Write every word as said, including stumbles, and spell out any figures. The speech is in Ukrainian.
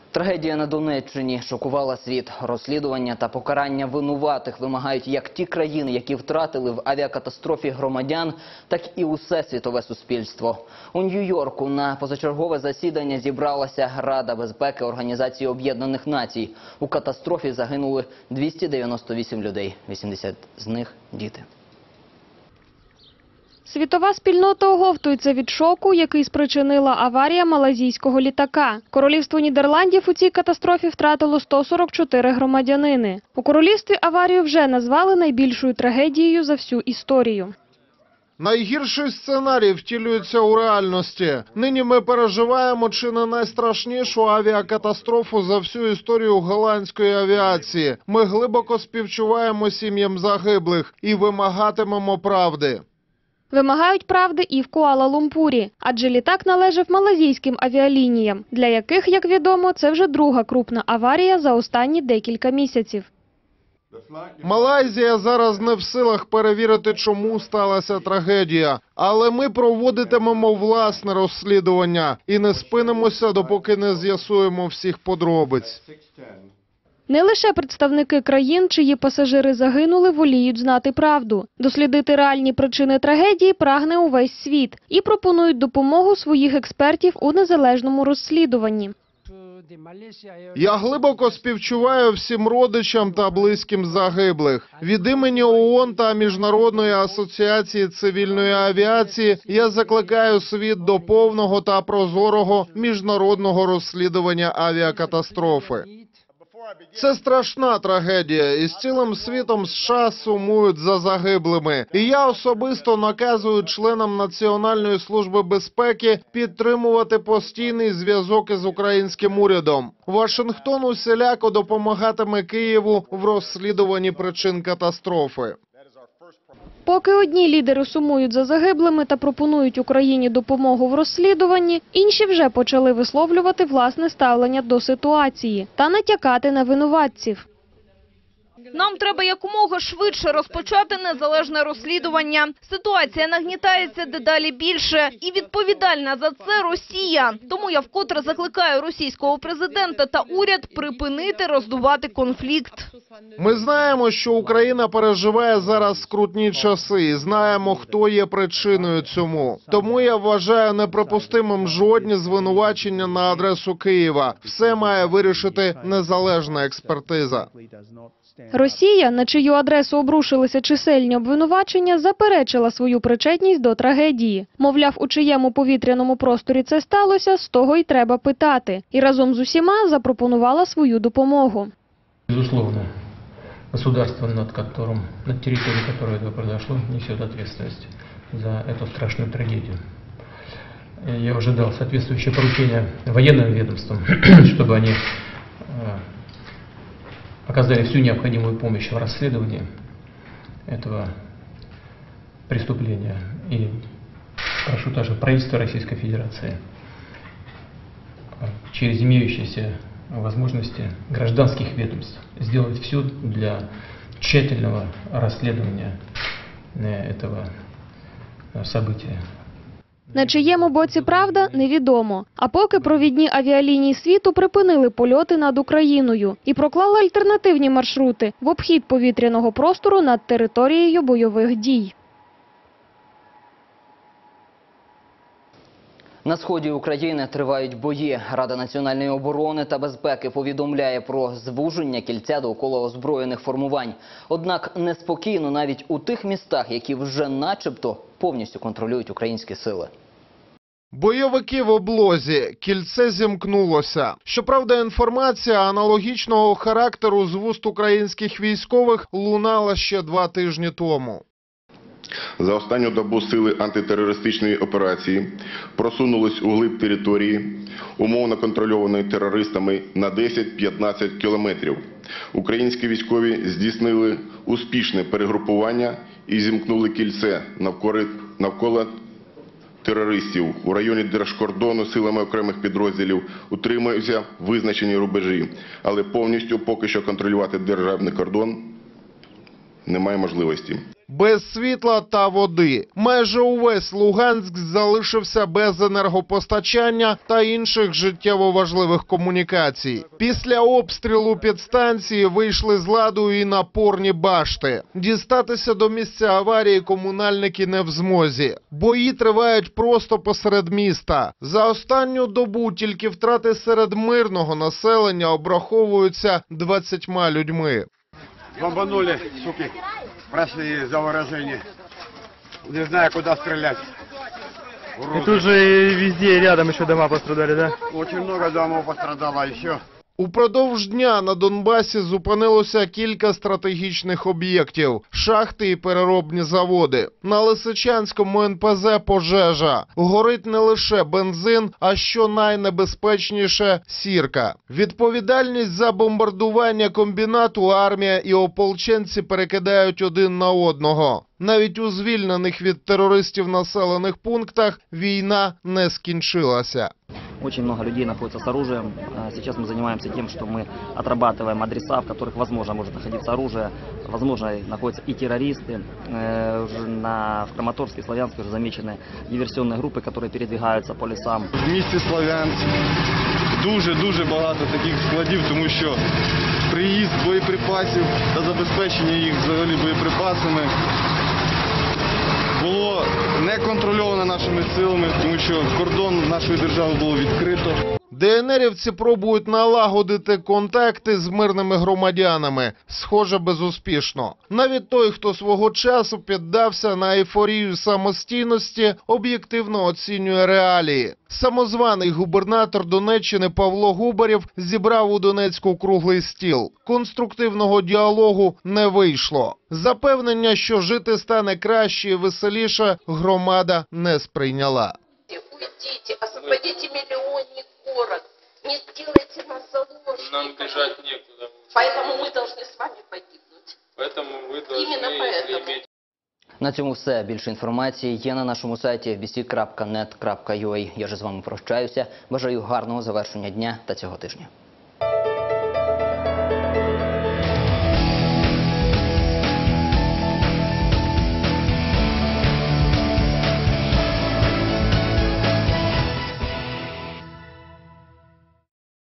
Трагедія на Донеччині шокувала світ. Розслідування та покарання винуватих вимагають як ті країни, які втратили в авіакатастрофі громадян, так і усе світове суспільство. У Нью-Йорку на позачергове засідання зібралася Рада безпеки Організації Об'єднаних Націй. У катастрофі загинули двісті дев'яносто вісім людей, вісімдесят з них – діти. Світова спільнота оговтується від шоку, який спричинила аварія малайзійського літака. Королівство Нідерландів у цій катастрофі втратило сто сорок чотири громадянини. У королівстві аварію вже назвали найбільшою трагедією за всю історію. Найгірший сценарій втілюється у реальності. Нині ми переживаємо чи не найстрашнішу авіакатастрофу за всю історію голландської авіації. Ми глибоко співчуваємо сім'ям загиблих і вимагатимемо правди. Вимагають правди і в Куала-Лумпурі, адже літак належав малайзійським авіалініям, для яких, як відомо, це вже друга крупна аварія за останні декілька місяців. Малайзія зараз не в силах перевірити, чому сталася трагедія. Але ми проводитимемо власне розслідування і не спинимося, допоки не з'ясуємо всіх подробиць. Не лише представники країн, чиї пасажири загинули, воліють знати правду. Дослідити реальні причини трагедії прагне увесь світ і пропонують допомогу своїх експертів у незалежному розслідуванні. Я глибоко співчуваю всім родичам та близьким загиблих. Від імені ООН та Міжнародної асоціації цивільної авіації я закликаю світ до повного та прозорого міжнародного розслідування авіакатастрофи. Це страшна трагедія, і з цілим світом США сумують за загиблими. І я особисто наказую членам Національної служби безпеки підтримувати постійний зв'язок із українським урядом. Вашингтон усіляко допомагатиме Києву в розслідуванні причин катастрофи. Поки одні лідери сумують за загиблими та пропонують Україні допомогу в розслідуванні, інші вже почали висловлювати власне ставлення до ситуації та натякати на винуватців. Нам треба якомога швидше розпочати незалежне розслідування. Ситуація нагнітається дедалі більше. І відповідальна за це Росія. Тому я вкотре закликаю російського президента та уряд припинити роздувати конфлікт. Ми знаємо, що Україна переживає зараз скрутні часи і знаємо, хто є причиною цьому. Тому я вважаю неприпустимим жодні звинувачення на адресу Києва. Все має вирішити незалежна експертиза. Росія, на чию адресу обрушилися чисельні обвинувачення, заперечила свою причетність до трагедії. Мовляв, у чиєму повітряному просторі це сталося, з того й треба питати. І разом з усіма запропонувала свою допомогу. Безусловно, государство, над которым, над территорией которой это произошло, несет ответственность за эту страшную трагедию. Я уже дал соответствующее поручение военным ведомствам, чтобы они оказали всю необходимую помощь в расследовании этого преступления. И прошу также правительство Российской Федерации через имеющиеся возможности гражданских ведомств сделать все для тщательного расследования этого события. На чиєму боці правда – невідомо. А поки провідні авіалінії світу припинили польоти над Україною і проклали альтернативні маршрути в обхід повітряного простору над територією бойових дій. На сході України тривають бої. Рада національної оборони та безпеки повідомляє про звуження кільця довкола озброєних формувань. Однак неспокійно навіть у тих містах, які вже начебто повністю контролюють українські сили. Бойовики в облозі. Кільце зімкнулося. Щоправда, інформація аналогічного характеру з вуст українських військових лунала ще два тижні тому. За останню добу сили антитерористичної операції просунулись у глиб території, умовно контрольованої терористами, на десять-п'ятнадцять кілометрів. Українські військові здійснили успішне перегрупування і зімкнули кільце навколо, навколо терористів. У районі держкордону силами окремих підрозділів утримуються визначені рубежі, але повністю поки що контролювати державний кордон немає можливості. без світла та води. Майже увесь Луганськ залишився без енергопостачання та інших життєво важливих комунікацій. Після обстрілу підстанції вийшли з ладу і напорні башти. Дістатися до місця аварії комунальники не в змозі. Бої тривають просто посеред міста. За останню добу тільки втрати серед мирного населення обраховуються двадцятьма людьми. Бомбанули, суки, простые за выражение. Не знаю, куда стрелять. И тут же везде рядом еще дома пострадали, да? Очень много домов пострадало еще. Упродовж дня на Донбасі зупинилося кілька стратегічних об'єктів – шахти і переробні заводи. На Лисичанському ен пе зе пожежа. Горить не лише бензин, а що найнебезпечніше – сірка. Відповідальність за бомбардування комбінату армія і ополченці перекидають один на одного. Навіть у звільнених від терористів населених пунктах війна не скінчилася. Очень много людей находится с оружием. Сейчас мы занимаемся тем, что мы отрабатываем адреса, в которых, возможно, может находиться оружие. Возможно, находятся и террористы. На, в Краматорске, Славянске уже замечены диверсионные группы, которые передвигаются по лесам. В місті Славянськ дуже-дуже багато таких складів, тому що приїзд боєприпасів та забезпечення їх взагалі боєприпасами було не контрольовано нашими силами, тому що кордон нашої держави було відкрито. де en ерівці пробують налагодити контакти з мирними громадянами. Схоже, безуспішно. Навіть той, хто свого часу піддався на ейфорію самостійності, об'єктивно оцінює реалії. Самозваний губернатор Донеччини Павло Губарєв зібрав у Донецьку круглий стіл. Конструктивного діалогу не вийшло. Запевнення, що жити стане краще і веселіше, громада не сприйняла. Уйдите, освободите миллионник город, не сделайте нас заложниками. Нам бежать некуда. Поэтому мы должны с вами погибнуть. Поэтому вы должны Именно поэтому. иметь... На цьому все. Більше інформації є на нашому сайті еф бі сі крапка нет крапка ю а. Я ж з вами прощаюся. Бажаю гарного завершення дня та цього тижня.